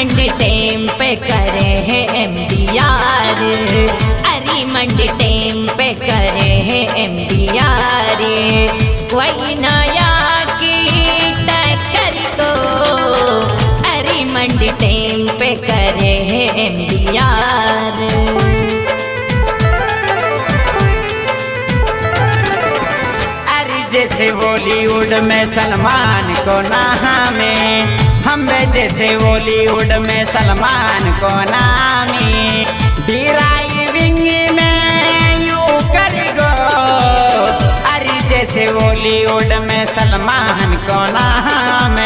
मंडी टेम पे करे हैं MDR, अरे मंडी टेम पे करे हैं MDR। कोई नया की टक्कर को अरे मंडी टेम पे करे हैं MDR। जैसे बॉलीवुड में सलमान को नामे, हम जैसे बॉलीवुड में सलमान को नामी। ड्राइविंग में यूं कर गो अरे जैसे बॉलीवुड में सलमान को नामे।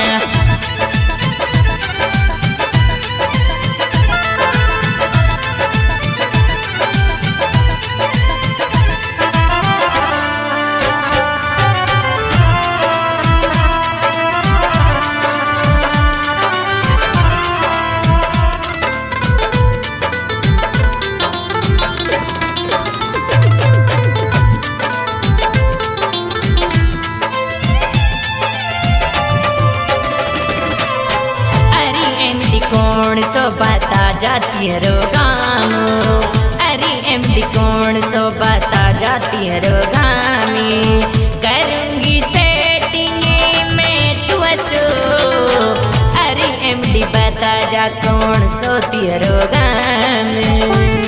कौन सो बता जाती है रोगामो, अरे MD कौन सो बता जाती है रोगामी। करूंगी सेटिंग में तू असो, अरे MD बता जा कौन सो ती रोगामी।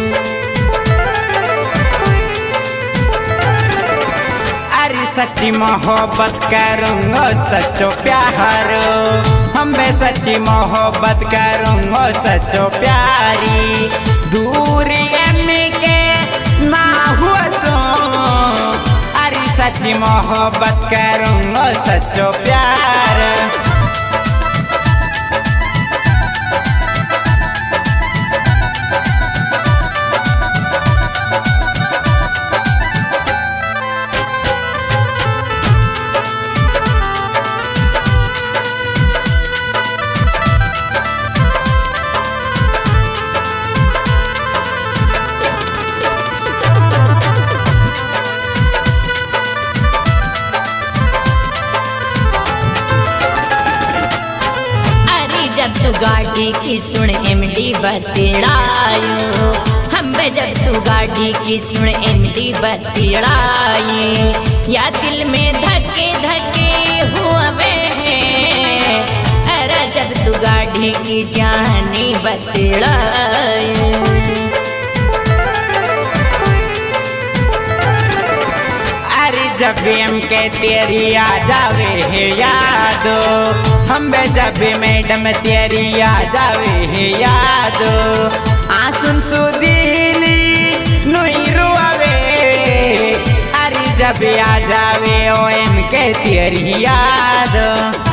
अरे सच्ची मोहब्बत करूंगा सच्चो प्यार, हम सच्ची मोहब्बत करूंगा सच्चो प्यारी। दूर के ना हुआ सो अरे सच्ची मोहब्बत करूंगा सच्चो प्यार। जब तू गाड़ी की सुन MD बतिड़ायो, हम जब तू गाड़ी की सुन MD बतिड़ाए। या दिल में धक्के धक्के हुआ वे, अरे जब तू गाड़ी की जानी बतिड़ाए। जब भी हम के तेरी आ जावे है यादो, हम जब भी मैडम तेरी आ जावे है यादो। आंसू सुदीली नुई रुआवे, अरे जब भी आ जावे ओ एम के तेरी यादो।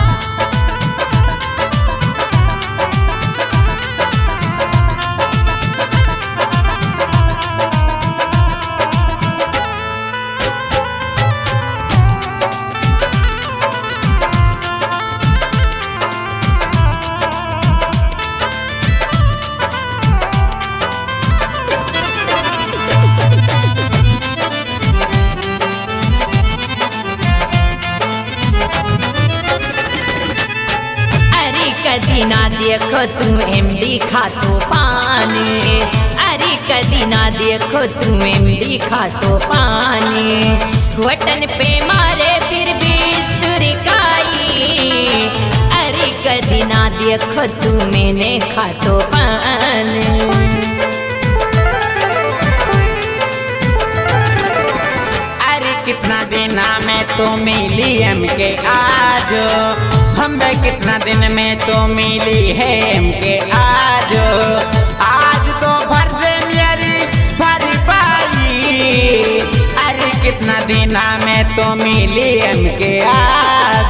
कदी ना देखो तू MD खातो पानी, अरे कदी ना देखो तू MD खातो पानी। वतन पे मारे फिर भी सुरकाई, अरे कदी ना देखो तू मैंने खातो पानी। अरे कितना दिन में तो मिली MK आज, हम कितना दिन में तो मिली है MK आज। आज तो भर दे मेरी भरी पाई, अरे कितना दिन में तो मिली MK आज।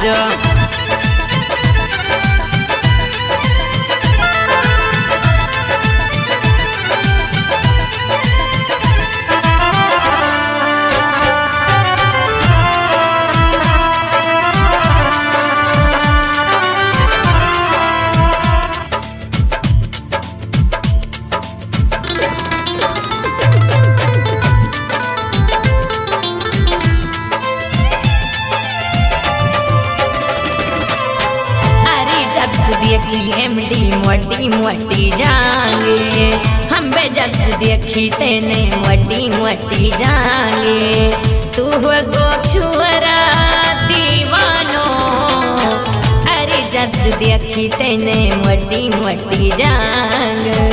देखी एमडी मोटी मोटी जांगे, हम बे जब से देखी तेने मोटी मोटी जांगे। तू हो गो छुअरा दीवानो, अरे जब से देखी तेने मोटी मोटी जांगे।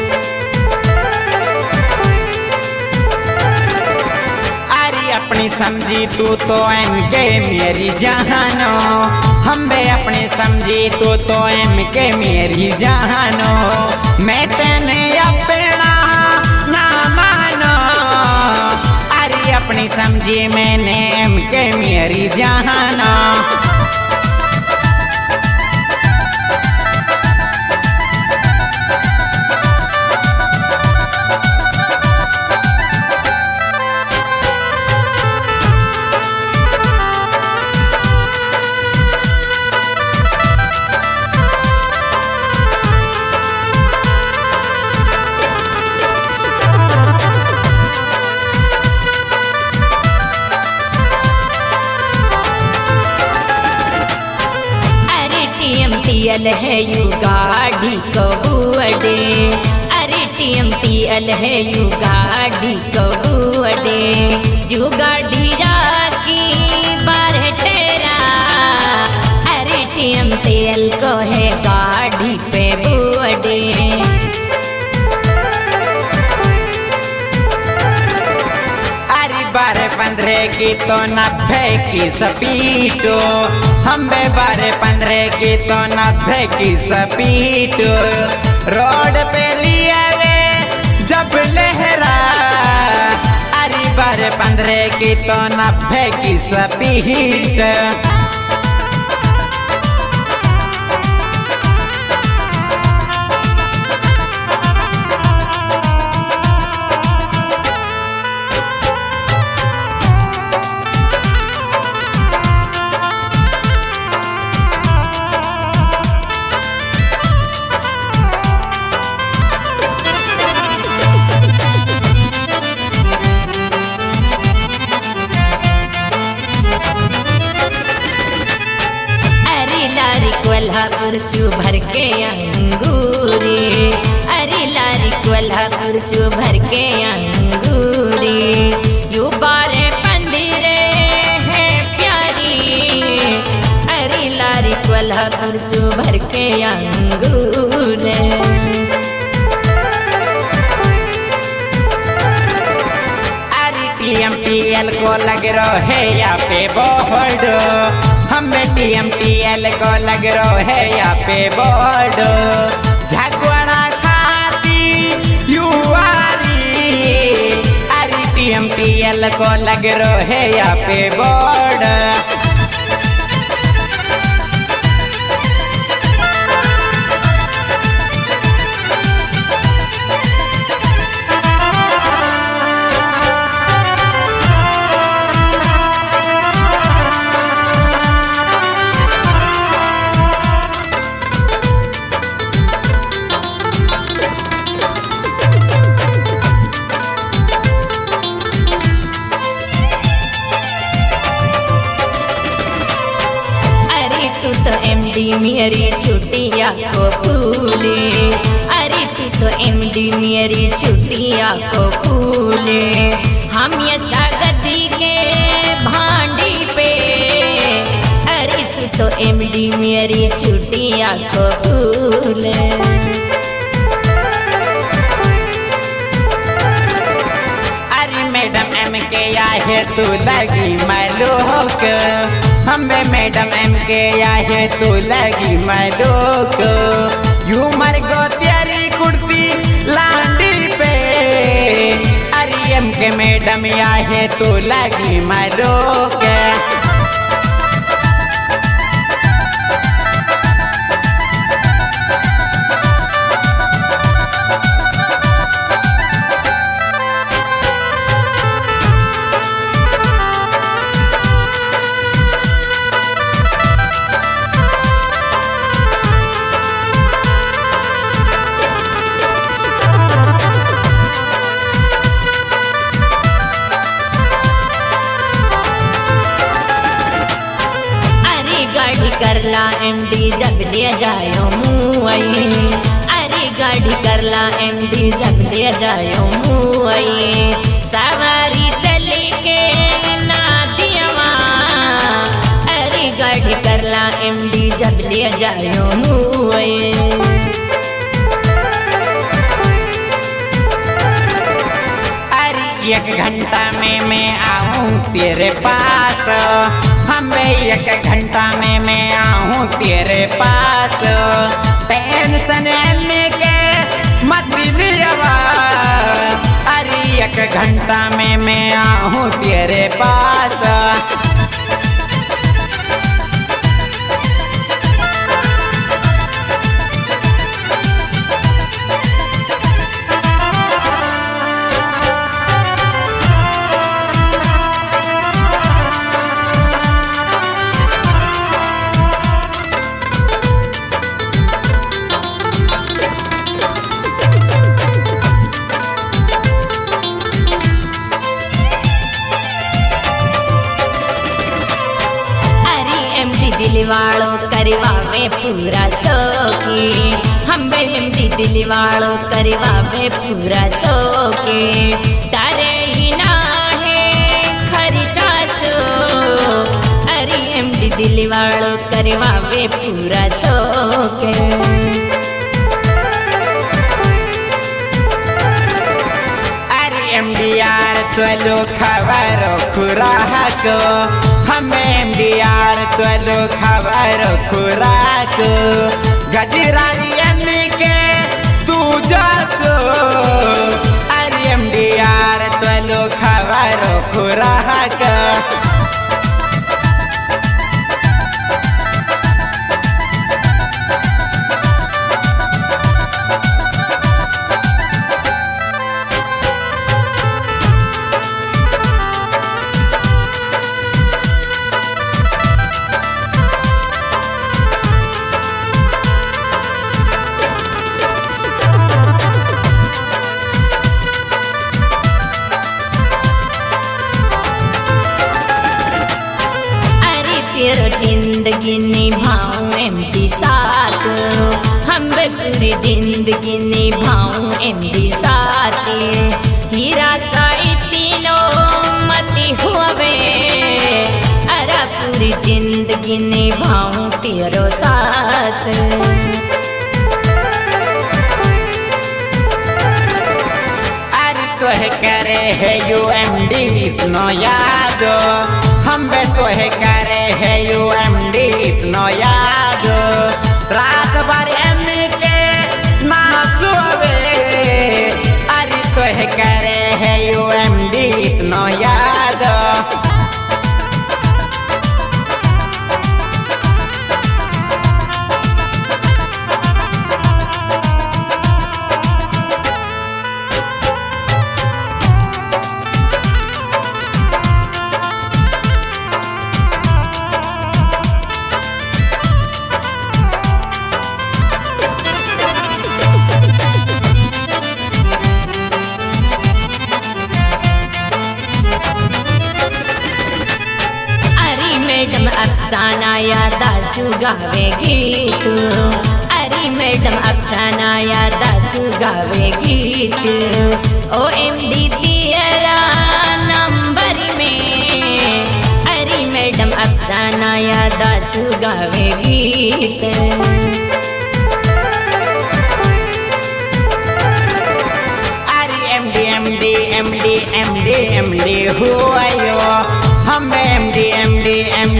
अपनी समझी तू तो इनके मेरी जानो, हम बे अपनी समझी तू तो इनके मेरी जानो। मैं तेने अपना ना मानो, अरे अपनी समझी मैंने इनके मेरी जानो। TMTL है यू गाड़ी कबूअडे, अरे TMTL है यू गाड़ी कबूअडे। यू गाड़ी जाकी बारह टेरा, अरे TMTL को है गाड़ी पे बुअडे। अरे 12-15 की तो 90 की स्पीडो, हम बे 12-15 की तो 90 की स्पीडो। रोड पे लिए वे जब लहरा, अरे 12-15 की तो 90 की स्पीड। कोल्हापुर चू भर के अंगूरी, अरे लारी कोल्हापुर चू भर के अंगूरी। यू 12-15 है प्यारी, अरे लारी कोल्हापुर चू भर के अंगूर। अरे TMTL को लग रहा है यहाँ पे बोर्ड, हम TMTL को लग रहा है यहाँ पे बोर्ड। झगड़ा खाती युवारी, अरे TMTL को लग रहा है यहाँ पे बोर्ड। तू तो MD मेरी छुट्टिया को फूले, अरे तू तो MD मेरी छुट्टिया को फूले। हम ये सागदी के भांडी पे, अरे तू तो MD मेरी छुट्टिया को फूले। अरे मैडम MK आए तू लगी मालूक, हमें मैडम MK आए तू लगी मालूक। यू मर गो तेरी कुर्ती लांडी पे, अरे MK मैडम आए तू लगी मालूक। गाड़ी करला एमडी जब ले जायो मुआई, अरे गाड़ी करला एमडी जब ले जायो मुआई, सवारी चली के ना दियवा, अरे गाड़ी करला एमडी जब ले जायो मुआई। एक घंटा में मैं आऊँ तेरे पास, हमें एक घंटा में मैं आऊँ तेरे पास, टेंशन में के मत लिया, अरे एक घंटा में मैं आऊँ तेरे पास। दिलवाड़ो करवावे पूरा सोकी, हम एमडी दिलवाड़ो करवावे पूरा सोकी, तारे ही ना है खर्चा सो, अरे एमडी दिलवाड़ो करवावे पूरा सोके। अरे एमडी यार तो खबर खुराक, हमें एमडी यार तो खबर खुराक, गजरानी के तू जासो, अरे एमडी यार तो खबर खुराक। तेरो जिंदगी निभाऊं एमडी साथ, हम पूरी जिंदगी निभाऊं एमडी साथ, हीरा साई तीनों मती हुए, अरे पूरी जिंदगी निभाऊं तेरो साथ। अरे तोहे करे है यूएमडी इतनो याद, हम बे तोहे करे है यूएमडी इतनो याद, रात भर एमी के ना सोवे, अरे तोहे करे है यूएमडी इतनो याद। मैडम अफसाना यादासु गावे गीत, अरे मैडम अफसाना यादासु गावे गीत, ओ एमडी तेरा नंबर में, अरे मैडम अफसाना यादासु गावे गीत। अरे MD MD MD MD MD हुआ यो, हम एमडी एमडी एमडी